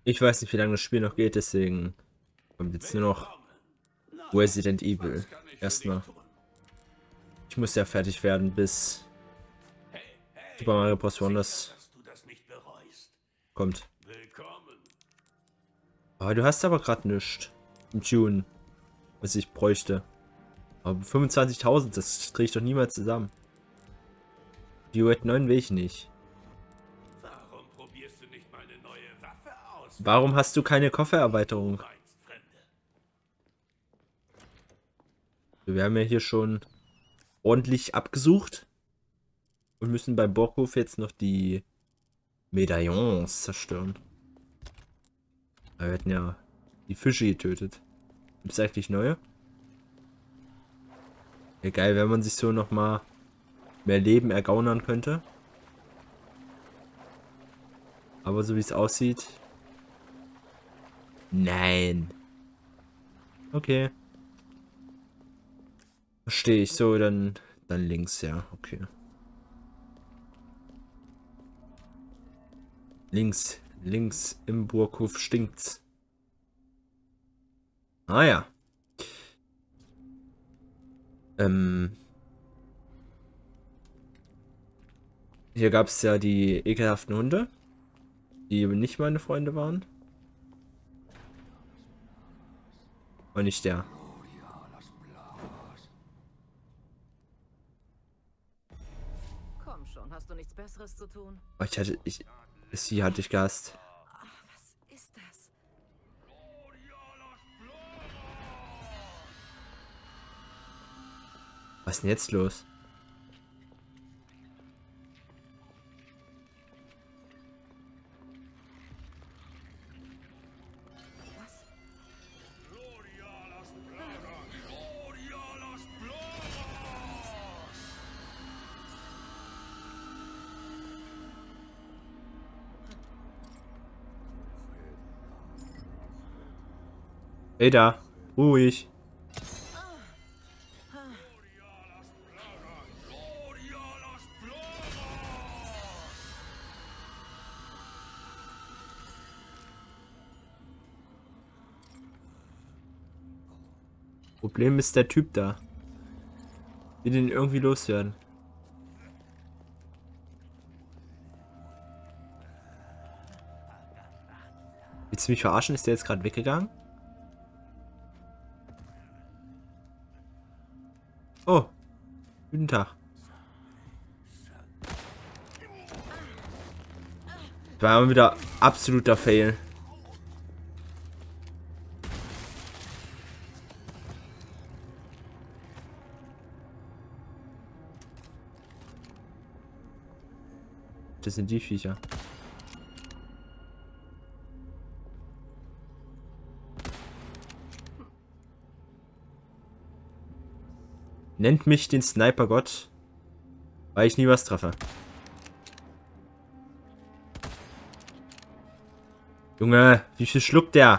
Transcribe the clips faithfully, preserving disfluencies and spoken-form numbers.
Ich weiß nicht, wie lange das Spiel noch geht, deswegen kommt jetzt nur noch Resident Evil. Erstmal. Ich muss ja fertig werden bis Super Mario Bros. Wonders kommt. Aber du hast aber gerade nichts im Tune, was ich bräuchte. Aber fünfundzwanzigtausend, das kriege ich doch niemals zusammen. Die U R neun will ich nicht. Warum probierst du nicht mal eine neue Waffe aus? Warum hast du keine Koffererweiterung? Wir haben ja hier schon ordentlich abgesucht und müssen bei Borkhof jetzt noch die Medaillons zerstören. Wir hätten ja die Fische getötet. Gibt es eigentlich neue? Ja, geil, wenn man sich so noch mal mehr Leben ergaunern könnte. Aber so wie es aussieht. Nein. Okay. Verstehe ich. So, dann, dann links, ja. Okay. Links. Links im Burghof stinkt's. Ah ja. Ähm. Hier gab es ja die ekelhaften Hunde, die nicht meine Freunde waren. Und nicht der. Komm schon, hast du nichts Besseres zu tun? Oh, ich hatte, ich, sie hatte ich gehasst. Ach, was ist das? Was ist denn jetzt los? Was? Ey da, ruhig. Problem ist der Typ da. Wir den irgendwie loswerden. Willst du mich verarschen? Ist der jetzt gerade weggegangen? Oh. Guten Tag. Das war immer wieder absoluter Fail. Das sind die Viecher. Nennt mich den Sniper-Gott, weil ich nie was treffe. Junge, wie viel schluckt der?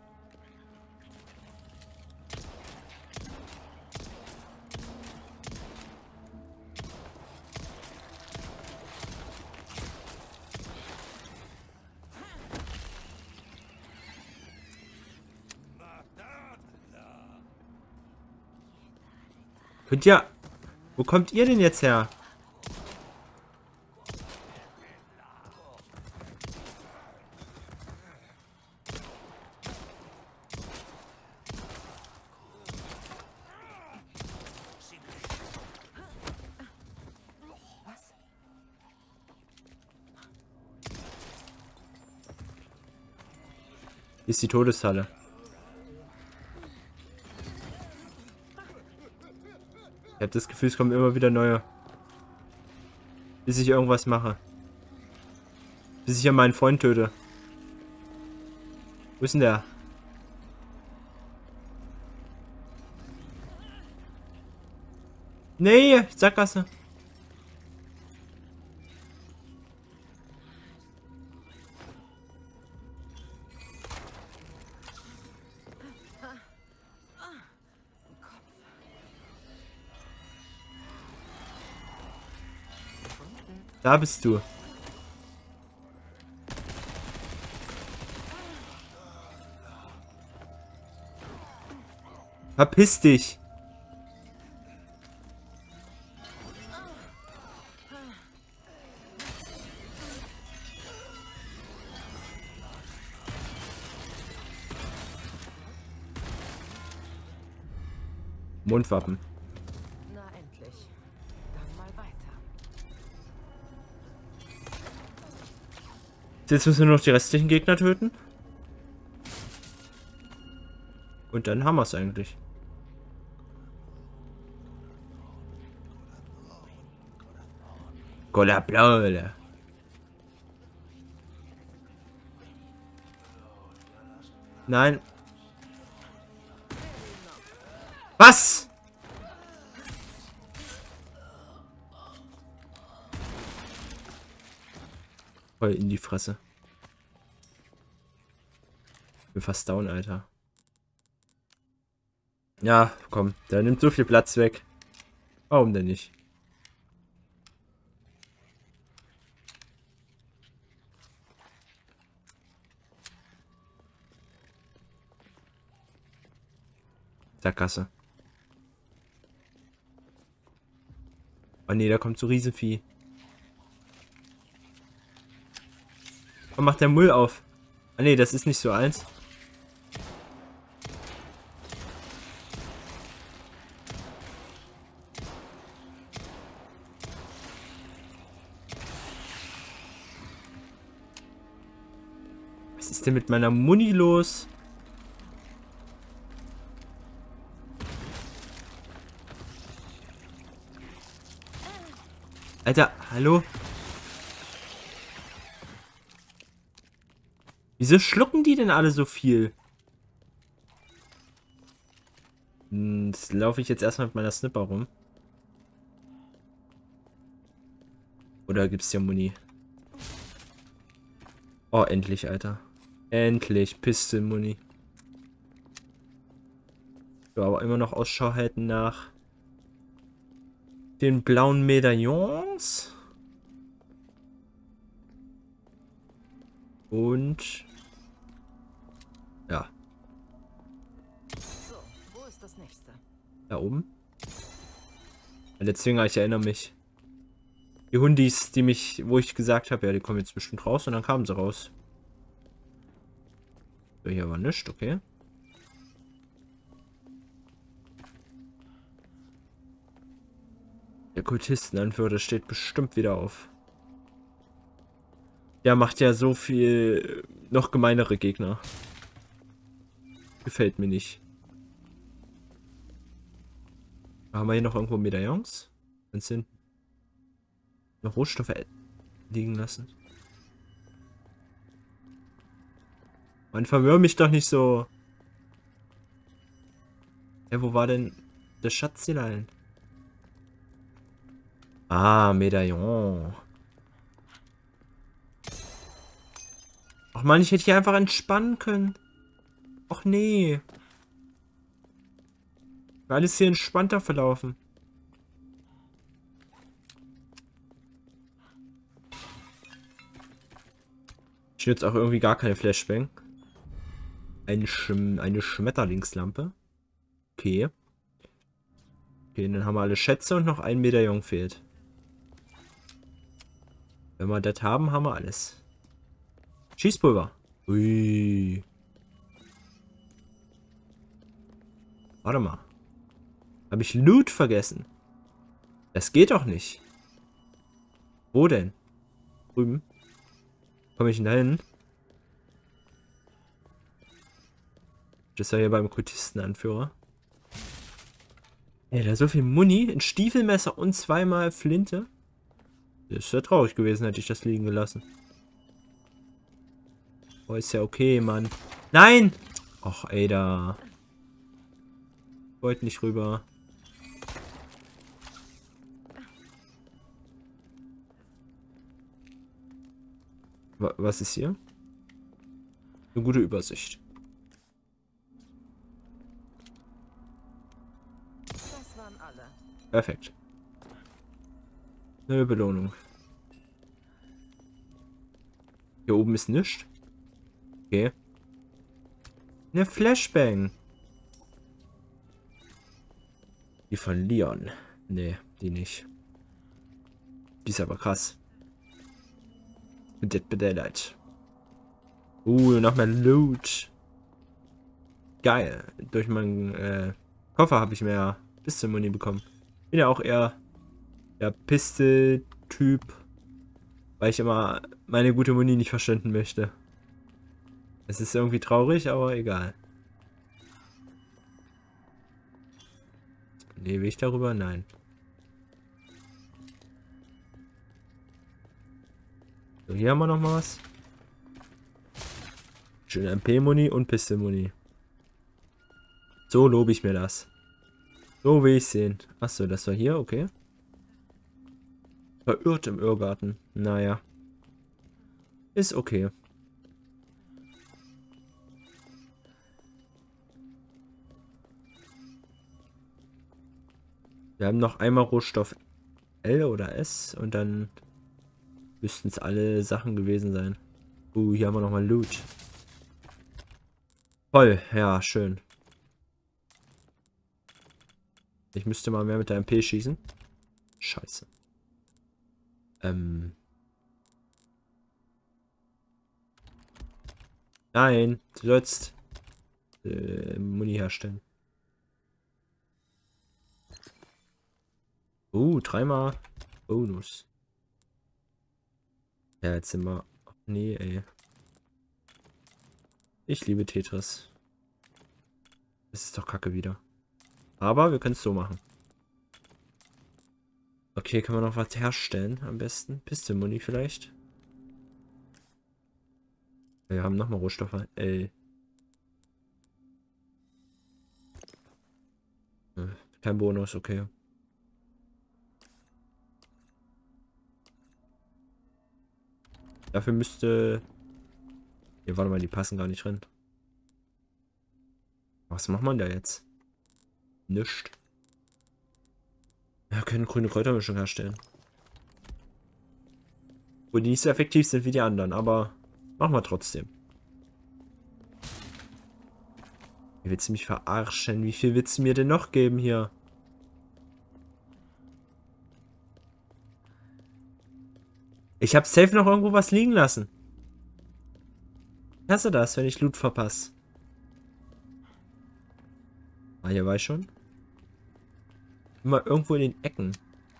Könnt ihr... Wo kommt ihr denn jetzt her? Hier ist die Todeshalle. Ich habe das Gefühl, es kommen immer wieder neue. Bis ich irgendwas mache. Bis ich ja meinen Freund töte. Wo ist denn der? Nee, Sackgasse. Da bist du. Verpiss dich. Mundwappen. Na endlich. Dann mal weiter. Jetzt müssen wir nur noch die restlichen Gegner töten. Und dann haben wir es eigentlich. Cola Blaue. Nein. Was? Voll in die Fresse. Ich bin fast down, Alter. Ja, komm. Der nimmt so viel Platz weg. Warum denn nicht? Sackgasse. Oh ne, da kommt so Riesenvieh. Und macht der Müll auf. Ah ne, das ist nicht so eins. Was ist denn mit meiner Muni los? Alter, hallo? Wieso schlucken die denn alle so viel? Hm, das laufe ich jetzt erstmal mit meiner Snipper rum. Oder gibt's hier Muni? Oh, endlich, Alter. Endlich, Pistol-Muni. So, aber immer noch Ausschau halten nach den blauen Medaillons. Und ja. So, wo ist das nächste? Da oben. Der Zwinger, ich erinnere mich. Die Hundis, die mich, wo ich gesagt habe, ja, die kommen jetzt bestimmt raus, und dann kamen sie raus. So, hier war nichts, okay. Der Kultistenanführer steht bestimmt wieder auf. Der macht ja so viel noch gemeinere Gegner. Gefällt mir nicht. Haben wir hier noch irgendwo Medaillons? Dann sind noch Rohstoffe liegen lassen. Man, verwirr mich doch nicht so. Ja, wo war denn der Schatz hier rein? Ah, Medaillon. Ach man, ich hätte hier einfach entspannen können. Ach nee. War alles hier entspannter verlaufen. Ich nütze auch irgendwie gar keine Flashbang. Eine, Schm eine Schmetterlingslampe. Okay. Okay, dann haben wir alle Schätze und noch ein Medaillon fehlt. Wenn wir das haben, haben wir alles. Schießpulver. Ui. Warte mal. Habe ich Loot vergessen? Das geht doch nicht. Wo denn? Drüben. Komme ich denn da hin? Das ist ja hier beim Kultistenanführer. Ey, da so viel Muni, ein Stiefelmesser und zweimal Flinte. Das ist ja traurig gewesen, hätte ich das liegen gelassen. Oh, ist ja okay, Mann. Nein! Och, ey, da. Wollte nicht rüber. Was ist hier? Eine gute Übersicht. Das waren alle. Perfekt. Eine Belohnung. Hier oben ist nichts. Okay. Eine Flashbang. Die von Leon. Nee, die nicht. Die ist aber krass. Mit Dead by Daylight. Uh, noch mehr Loot. Geil. Durch meinen äh, Koffer habe ich mehr Pistol-Muni bekommen. Bin ja auch eher der Pistol-Typ, weil ich immer meine gute Muni nicht verschwenden möchte. Es ist irgendwie traurig, aber egal. Lebe ich darüber? Nein. So, hier haben wir noch mal was. Schön M P-Muni und Pistol-Muni. So lobe ich mir das. So will ich sehen. Achso, das war hier, okay. Verirrt im Irrgarten. Naja. Ist okay. Wir haben noch einmal Rohstoff L oder S und dann müssten es alle Sachen gewesen sein. Uh, hier haben wir nochmal Loot. Voll, ja, schön. Ich müsste mal mehr mit der M P schießen. Scheiße. Ähm. Nein, du sollst äh, Muni herstellen. Uh, dreimal Bonus. Ja, jetzt sind wir... Ach, nee, ey. Ich liebe Tetris. Das ist doch kacke wieder. Aber wir können es so machen. Okay, kann man noch was herstellen am besten? Pistol-Muni vielleicht? Wir haben nochmal Rohstoffe. Ey. Kein Bonus, okay. Dafür müsste... Hier, warte mal, die passen gar nicht rein. Was macht man da jetzt? Nischt. Wir können grüne Kräutermischung herstellen. Wo die nicht so effektiv sind wie die anderen, aber machen wir trotzdem. Wie willst du mich verarschen? Wie viel willst du mir denn noch geben hier? Ich habe safe noch irgendwo was liegen lassen. Ich hasse das, wenn ich Loot verpasse. Ah, hier war ich schon. Immer irgendwo in den Ecken.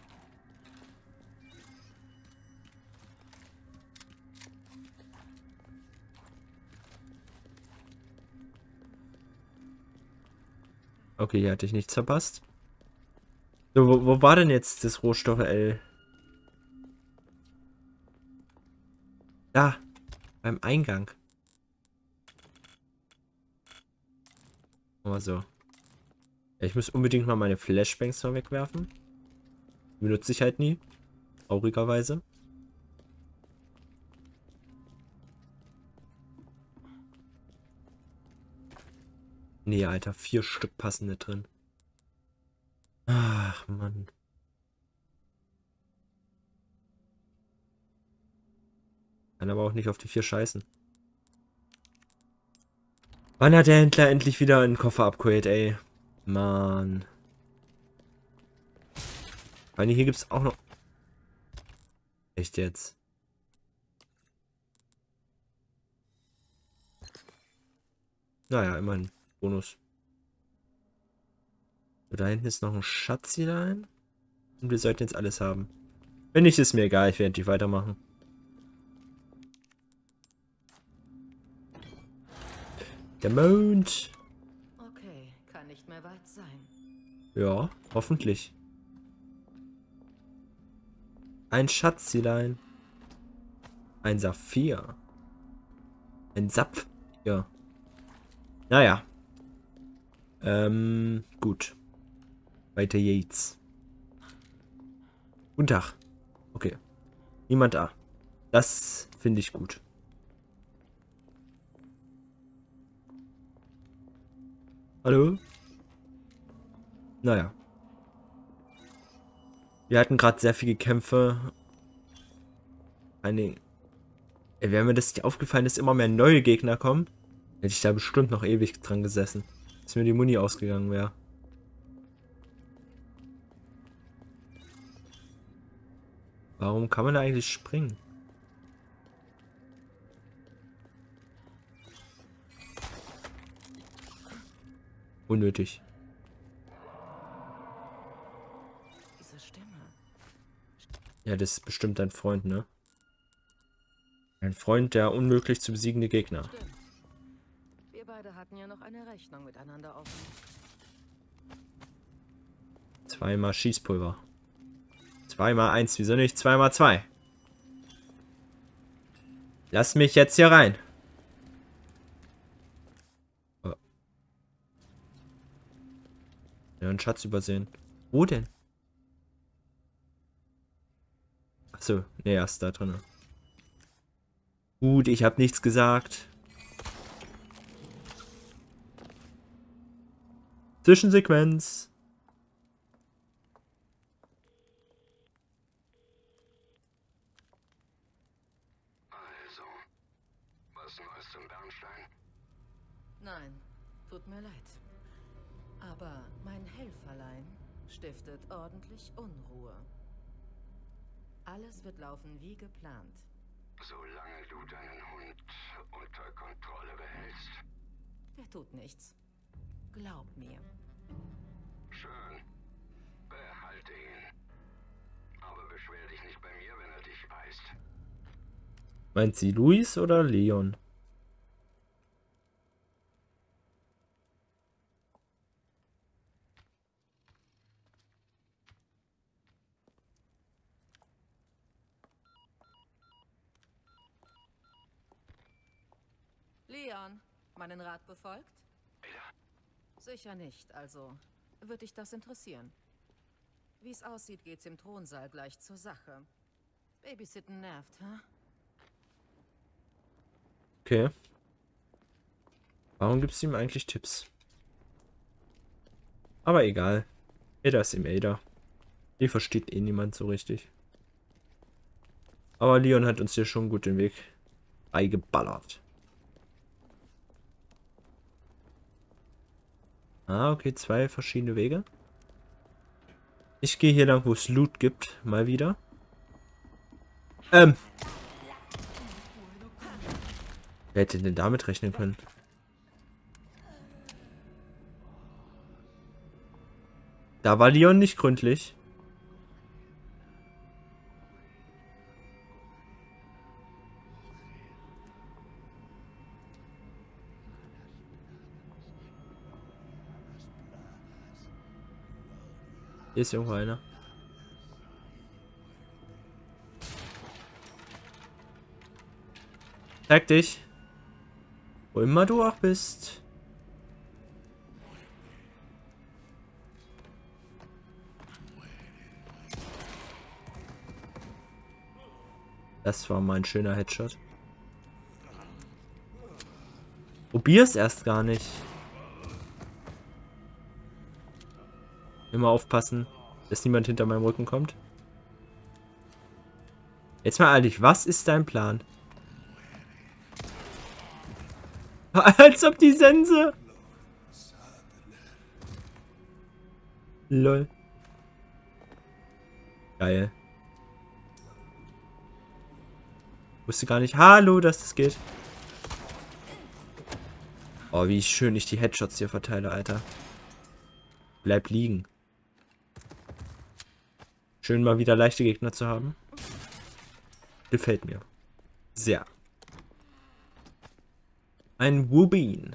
Okay, hier hatte ich nichts verpasst. So, wo, wo war denn jetzt das Rohstoff L? Da, beim Eingang. Aber so. Ja, ich muss unbedingt mal meine Flashbangs noch wegwerfen. Die benutze ich halt nie. Traurigerweise. Nee, Alter, vier Stück passende drin. Ach, Mann. Kann aber auch nicht auf die vier scheißen. Wann hat der Händler endlich wieder einen Koffer-Upgrade, ey? Mann. Weil hier gibt es auch noch... Echt jetzt? Naja, immerhin. Bonus. So, da hinten ist noch ein Schatzilein. Und wir sollten jetzt alles haben. Wenn nicht, ist mir egal. Ich werde die weitermachen. Der Mond. Okay, kann nicht mehr weit sein. Ja, hoffentlich. Ein Schatzilein. Ein Saphir. Ein Sapf. Ja. Naja. Ähm, gut. Weiter geht's. Guten Tag. Okay. Niemand da. Das finde ich gut. Hallo? Naja. Wir hatten gerade sehr viele Kämpfe. Eine... Wäre mir das nicht aufgefallen, dass immer mehr neue Gegner kommen, hätte ich da bestimmt noch ewig dran gesessen. Bis mir die Muni ausgegangen wäre. Warum kann man da eigentlich springen? Unnötig. Diese Stimme. Ja, das ist bestimmt dein Freund, ne? Ein Freund, der unmöglich zu besiegende Gegner. Stimmt. Wir beide hatten ja noch eine Rechnung miteinander offen. Zweimal Schießpulver. Zweimal eins, wieso nicht? Zweimal zwei. Lass mich jetzt hier rein. Oh. Ja, einen Schatz übersehen. Wo denn? Achso, ne, er ist da drin. Gut, ich habe nichts gesagt. Zwischensequenz. Also, was Neues zum Bernstein? Nein, tut mir leid. Aber mein Helferlein stiftet ordentlich Unruhe. Alles wird laufen wie geplant. Solange du deinen Hund unter Kontrolle behältst. Der tut nichts. Glaub mir. Schön. Behalte ihn. Aber beschwer dich nicht bei mir, wenn er dich beißt. Meint sie Luis oder Leon? Leon, meinen Rat befolgt? Ja. Sicher nicht, also würde dich das interessieren. Wie es aussieht, geht's im Thronsaal gleich zur Sache. Babysitten nervt, hä? Okay. Warum gibst du ihm eigentlich Tipps? Aber egal. Ada ist im Ada. Die versteht eh niemand so richtig. Aber Leon hat uns hier schon gut den Weg beigeballert. Ah, okay, zwei verschiedene Wege. Ich gehe hier lang, wo es Loot gibt. Mal wieder. Ähm. Wer hätte denn damit rechnen können? Da war Leon nicht gründlich. Hier ist irgendwo einer. Zeig dich. Wo immer du auch bist. Das war mal ein schöner Headshot. Probier's erst gar nicht. Immer aufpassen, dass niemand hinter meinem Rücken kommt. Jetzt mal ehrlich, was ist dein Plan? Als ob die Sense... Lol. Geil. Wusste gar nicht, hallo, dass das geht. Oh, wie schön ich die Headshots hier verteile, Alter. Bleib liegen. Schön mal wieder leichte Gegner zu haben. Gefällt mir. Sehr. Ein Rubin.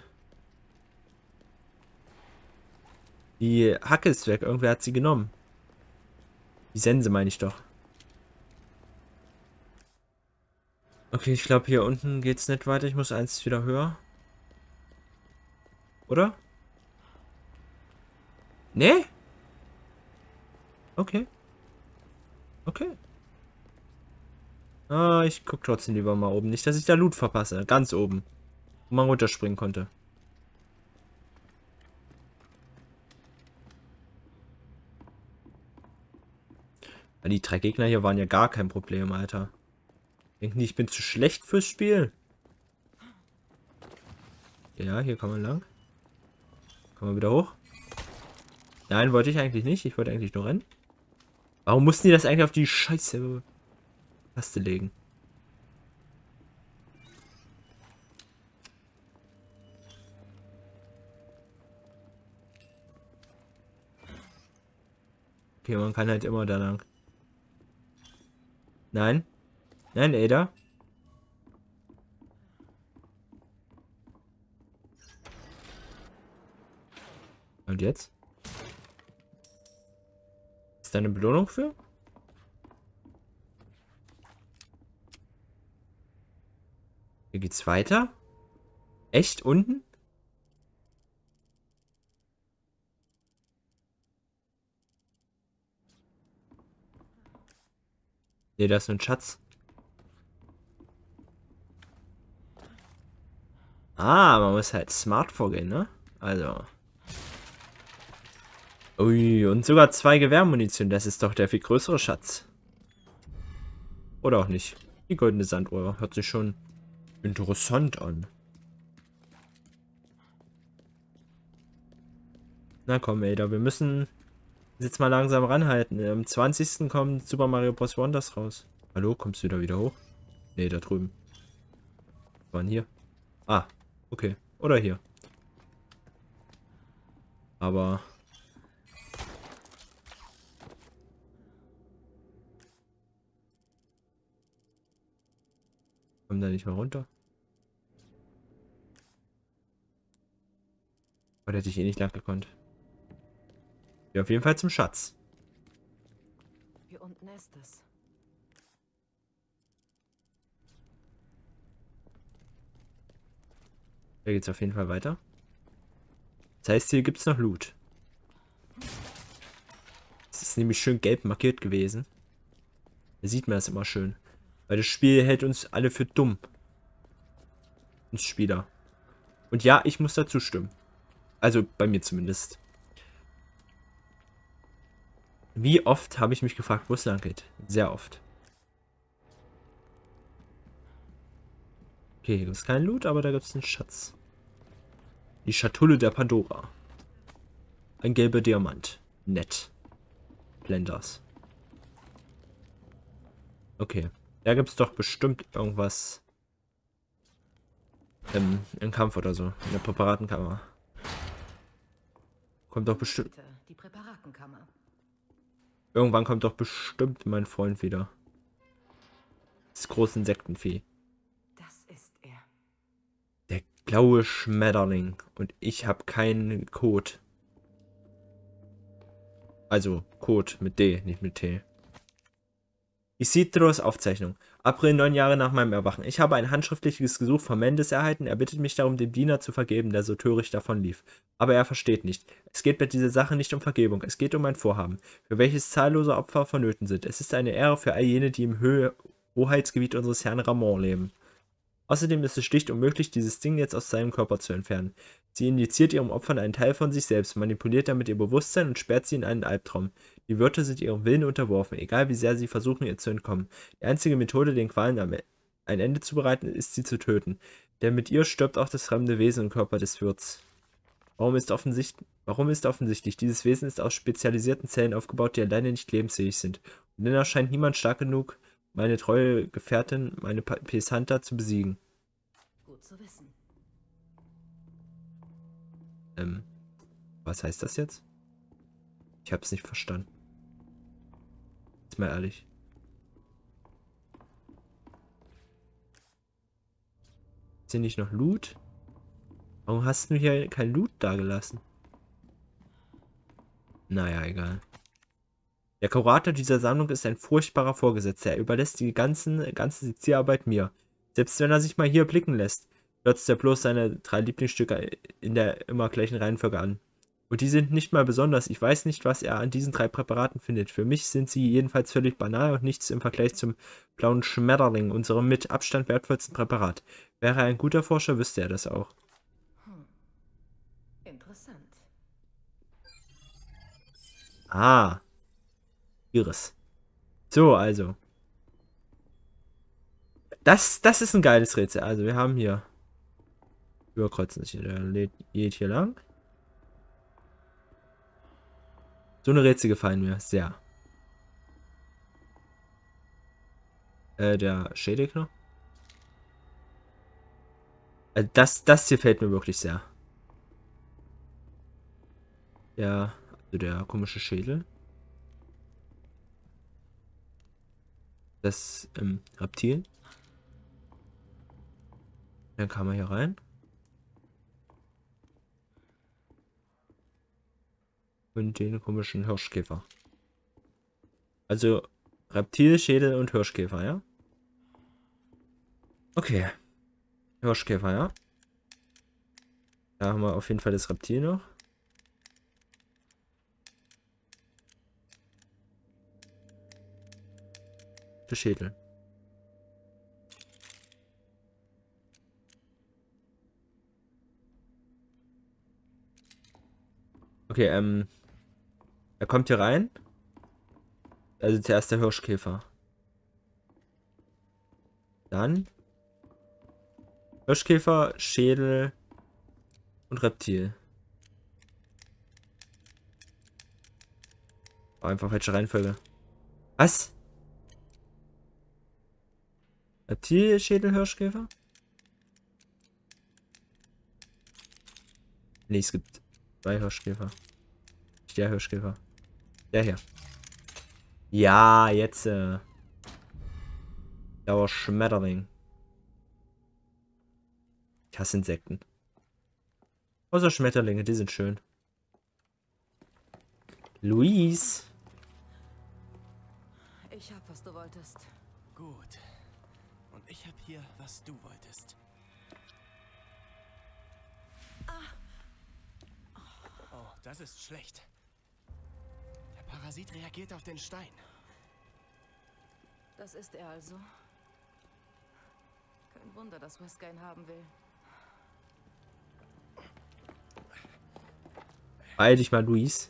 Die Hacke ist weg. Irgendwer hat sie genommen. Die Sense meine ich doch. Okay, ich glaube hier unten geht's nicht weiter. Ich muss eins wieder höher. Oder? Nee? Okay. Okay. Ah, ich guck trotzdem lieber mal oben. Nicht, dass ich da Loot verpasse. Ganz oben. Wo man runterspringen konnte. Die drei Gegner hier waren ja gar kein Problem, Alter. Denken die, ich bin zu schlecht fürs Spiel? Ja, hier kann man lang. Kann man wieder hoch? Nein, wollte ich eigentlich nicht. Ich wollte eigentlich nur rennen. Warum mussten die das eigentlich auf die Scheiße Taste legen. Okay, man kann halt immer da lang. Nein. Nein, Ada. Und jetzt? Ist da eine Belohnung für? Hier geht's weiter? Echt unten? Ne, da ist ein Schatz. Ah, man muss halt smart vorgehen, ne? Also. Ui, und sogar zwei Gewehrmunition. Das ist doch der viel größere Schatz. Oder auch nicht. Die goldene Sanduhr hört sich schon interessant an. Na komm, Ada, wir müssen jetzt mal langsam ranhalten. Am zwanzigsten kommt Super Mario Bros. Wonders raus. Hallo, kommst du da wieder hoch? Ne, da drüben. Waren hier. Ah, okay. Oder hier. Aber... Komm da nicht mal runter. Oder hätte ich eh nicht lang gekonnt. Ja, auf jeden Fall zum Schatz. Hier unten ist es. Da geht's auf jeden Fall weiter. Das heißt, hier gibt's noch Loot. Es ist nämlich schön gelb markiert gewesen. Da sieht man das immer schön. Weil das Spiel hält uns alle für dumm. Uns Spieler. Und ja, ich muss dazu stimmen. Also bei mir zumindest. Wie oft habe ich mich gefragt, wo es lang geht? Sehr oft. Okay, hier gibt es keinen Loot, aber da gibt es einen Schatz. Die Schatulle der Pandora. Ein gelber Diamant. Nett. Blenders. Okay. Da gibt es doch bestimmt irgendwas im, im Kampf oder so. In der Präparatenkammer. Kommt doch bestimmt... Die Präparatenkammer. Irgendwann kommt doch bestimmt mein Freund wieder. Das große Insektenvieh. Das ist er. Der blaue Schmetterling. Und ich habe keinen Code. Also Code mit D, nicht mit T. Isidros Aufzeichnung. April, neun Jahre nach meinem Erwachen. Ich habe ein handschriftliches Gesuch von Mendes erhalten. Er bittet mich darum, dem Diener zu vergeben, der so töricht davonlief. Aber er versteht nicht. Es geht bei dieser Sache nicht um Vergebung. Es geht um ein Vorhaben, für welches zahllose Opfer vonnöten sind. Es ist eine Ehre für all jene, die im Höhe Hoheitsgebiet unseres Herrn Ramon leben. Außerdem ist es schlicht unmöglich, dieses Ding jetzt aus seinem Körper zu entfernen. Sie injiziert ihrem Opfern einen Teil von sich selbst, manipuliert damit ihr Bewusstsein und sperrt sie in einen Albtraum. Die Wörter sind ihrem Willen unterworfen, egal wie sehr sie versuchen, ihr zu entkommen. Die einzige Methode, den Qualen ein Ende zu bereiten, ist, sie zu töten. Denn mit ihr stirbt auch das fremde Wesen im Körper des Wirts. Warum ist, offensichtlich, warum ist offensichtlich, dieses Wesen ist aus spezialisierten Zellen aufgebaut, die alleine nicht lebensfähig sind. Und dann erscheint niemand stark genug, meine treue Gefährtin, meine Pesanta, zu besiegen. Gut zu wissen. Ähm, was heißt das jetzt? Ich hab's nicht verstanden. Ist mal ehrlich. Ist hier nicht noch Loot? Warum hast du hier kein Loot da gelassen? Naja, egal. Der Kurator dieser Sammlung ist ein furchtbarer Vorgesetzter. Er überlässt die ganzen, ganze Sezierarbeit mir. Selbst wenn er sich mal hier blicken lässt, kürzt er bloß seine drei Lieblingsstücke in der immer gleichen Reihenfolge an. Und die sind nicht mal besonders. Ich weiß nicht, was er an diesen drei Präparaten findet. Für mich sind sie jedenfalls völlig banal und nichts im Vergleich zum blauen Schmetterling, unserem mit Abstand wertvollsten Präparat. Wäre er ein guter Forscher, wüsste er das auch. Hm. Interessant. Ah. Iris. So, also. Das, das ist ein geiles Rätsel. Also, wir haben hier... Überkreuzen sich. Der geht hier lang. So eine Rätsel gefallen mir sehr. Äh, der Schädelknochen. Also das, das hier fällt mir wirklich sehr. Ja, also der komische Schädel. Das ähm, Reptil. Dann kam er hier rein. Und den komischen Hirschkäfer. Also Reptil, Schädel und Hirschkäfer, ja? Okay. Hirschkäfer, ja? Da haben wir auf jeden Fall das Reptil noch. Der Schädel. Okay, ähm. Er kommt hier rein. Also zuerst der Hirschkäfer. Dann Hirschkäfer, Schädel und Reptil. Oh, einfach falsche Reihenfolge. Was? Reptil, Schädel, Hirschkäfer? Nee, es gibt zwei Hirschkäfer. Nicht der Hirschkäfer. Der hier. Ja, jetzt. Äh, Blauer Schmetterling. Ich hasse Insekten. Außer Schmetterlinge, die sind schön. Luis. Ich hab, was du wolltest. Gut. Und ich hab hier, was du wolltest. Oh, das ist schlecht. Der Parasit reagiert auf den Stein. Das ist er also. Kein Wunder, dass Wesker ihn haben will. Beeil dich mal, Luis.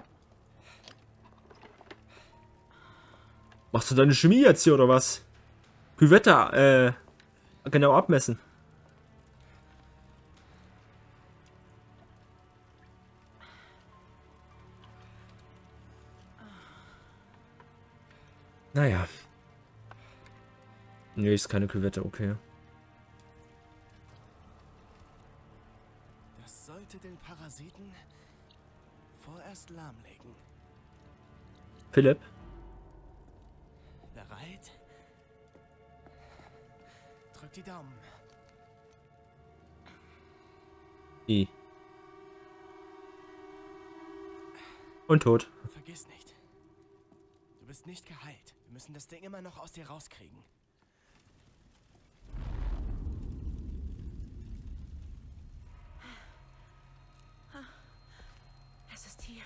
Machst du deine Chemie jetzt hier oder was? Küvette, äh, genau abmessen. Naja. Nee, ist keine Küvette, okay. Das sollte den Parasiten vorerst lahmlegen. Philipp? Bereit? Drück die Daumen. I. Und tot. Vergiss nicht. Du bist nicht geheilt. Wir müssen das Ding immer noch aus dir rauskriegen. Es ist hier.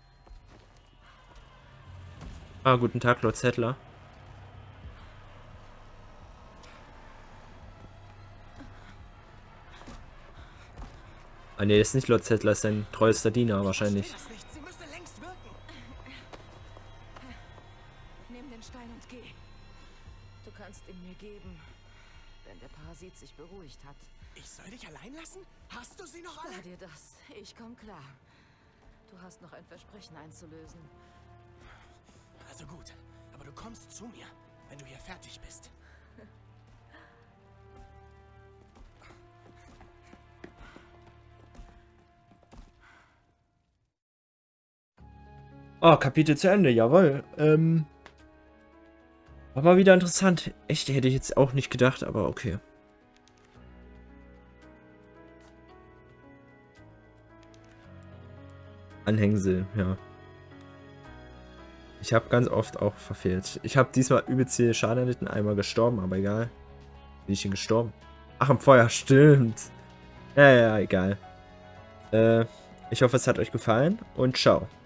Ah, guten Tag, Lord Settler. Ah ne, das ist nicht Lord Settler, ist sein treuester Diener wahrscheinlich. Das nicht. Sie müsste längst wirken. Nimm den Stein und geh. Du kannst ihn mir geben, wenn der Parasit sich beruhigt hat. Ich soll dich allein lassen? Hast du sie noch Spar alle? dir das. Ich komm klar. Du hast noch ein Versprechen einzulösen. Also gut, aber du kommst zu mir, wenn du hier fertig bist. Oh, Kapitel zu Ende, jawohl. Ähm, war mal wieder interessant. Echt, hätte ich jetzt auch nicht gedacht, aber okay. Anhängsel, ja. Ich habe ganz oft auch verfehlt. Ich habe diesmal übelst viel Schaden erlitten, einmal gestorben, aber egal. Bin ich denn gestorben? Ach, im Feuer, stimmt. Ja, ja, egal. Äh, ich hoffe, es hat euch gefallen und ciao.